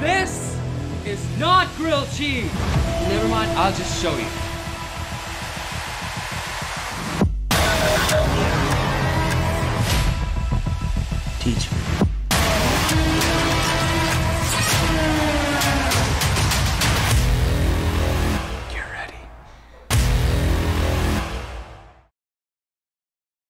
This is not grilled cheese. Never mind, I'll just show you. Teach me.